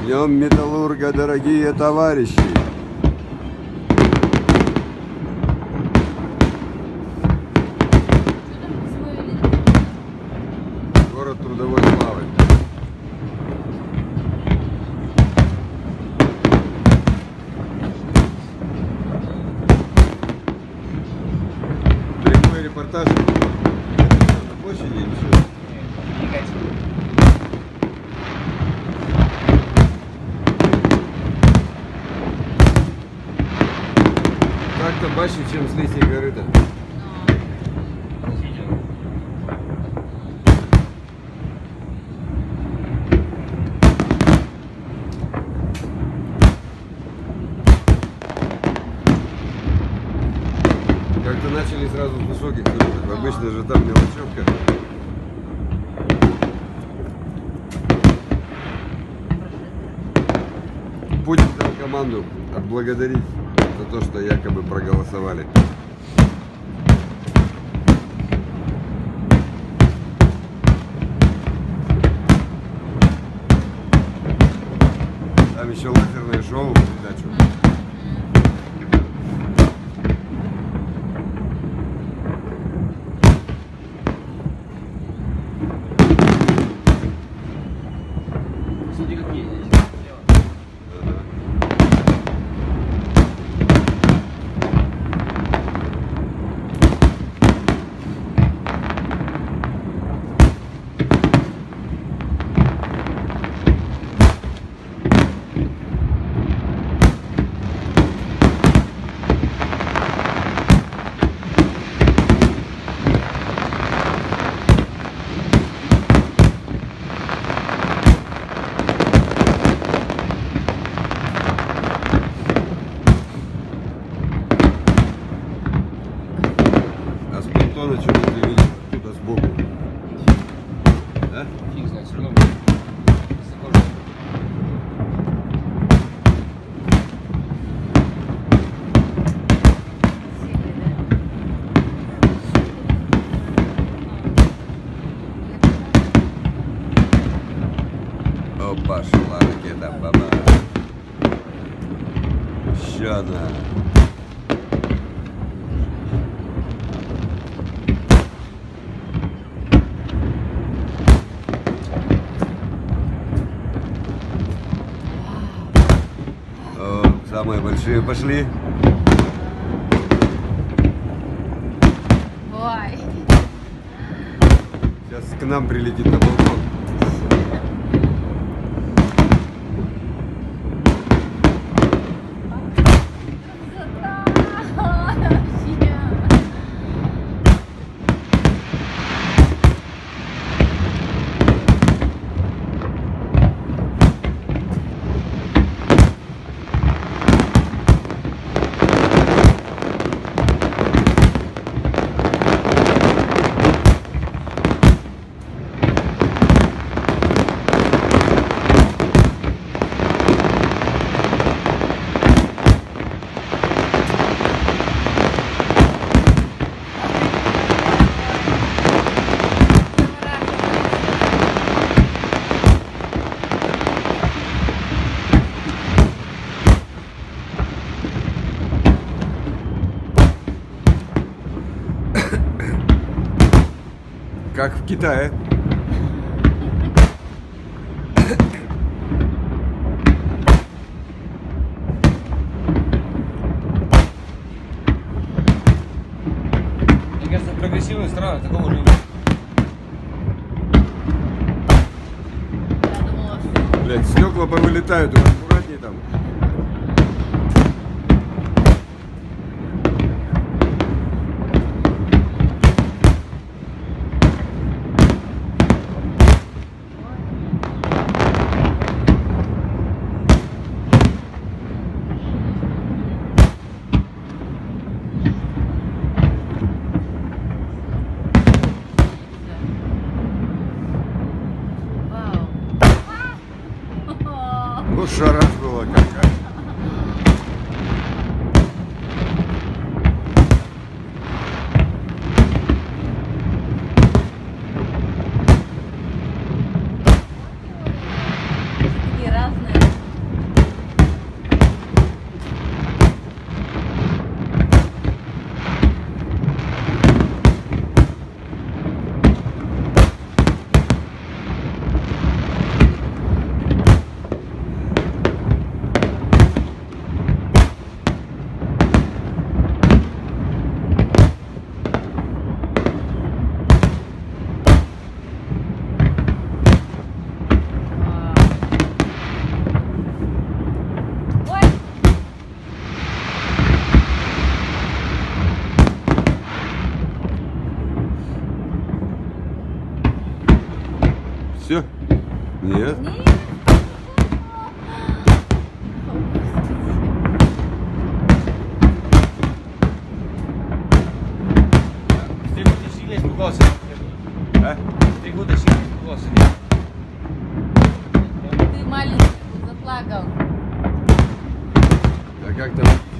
Днем металлурга, дорогие товарищи! Город трудовой славы. Прямой репортаж на площади или что? Так-то баще, чем с Лисьей горы-то. Как-то начали сразу с высоких высот. Обычно же там мелочевка. Путин дал команду отблагодарить за то, что якобы проголосовали. Там еще лазерное шоу в придачу. Смотри, как едет. Что ты видишь оттуда сбоку? Да? Фиг знает, все равно. О, пошла ракета, баба. Еще одна. О, самые большие пошли. Ой. Сейчас к нам прилетит на балкон. Как в Китае. Мне кажется, прогрессивная страна такого же нет. Я думала, что... Блять, стекла повылетают, аккуратней там. Вау. Ну, шараш была какая. Такие разные. Нет? Нет. В 3 года сильно испугался. А? В 3 года сильно испугался. Ты маленький, заплакал. А как там